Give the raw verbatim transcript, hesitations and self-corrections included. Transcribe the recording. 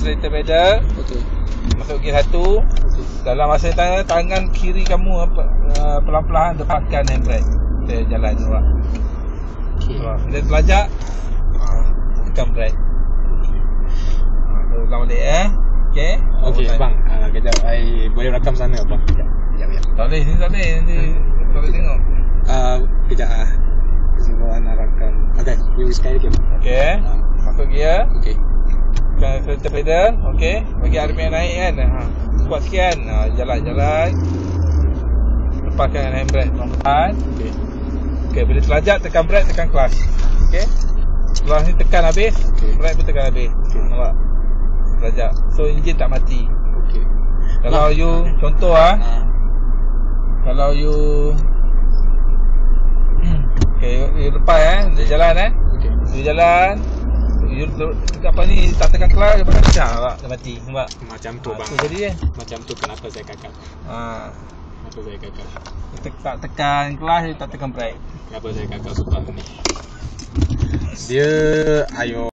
accelerator pedal. Okey. Masuk gear satu. Okey. Dalam masa tangan, tangan kiri kamu uh, pelan-pelan depatkan handbrake. Kita jalan juga. Okey. So, bila terlajak, tekan brake. Ulang balik eh. Okey. Okey bang, uh, kejap I boleh rakam sana bang. Kejap. Kejap ya. Tak boleh, sini tak boleh. Nanti tak boleh tengok. Uh, kejap ah. Semua nak rakam. Okey, you sekali lagi. Okey. Masuk gear. Okey. Tekan accelerator pedal. Okey. Bagi R P M naik kan. Ha. Kuat sekian. Ha, jalan-jalan. Lepaskan handbrake pelan-pelan. Okey. Okey, bila terlajak tekan brake, tekan clutch. Okey. Clutch ni tekan habis. Okey. Brake pun tekan habis. Okey. Nampak? Terlajak. So enjin tak mati. Okey. Kalau Bang, you ah. contoh ah, Ah. kalau you okey, you lepas eh, dia jalan eh. Okey. You jalan. You tekan apa ni, tak tekan clutch dia pecah tak? Dia mati. Nampak? Macam tu Ha, bang. tu jadi eh. Macam tu kenapa saya kakak. Ha. Kenapa saya kakak. Tek, tak tekan clutch, tak tekan brake. Kenapa saya kakak suka ni. Dia ayo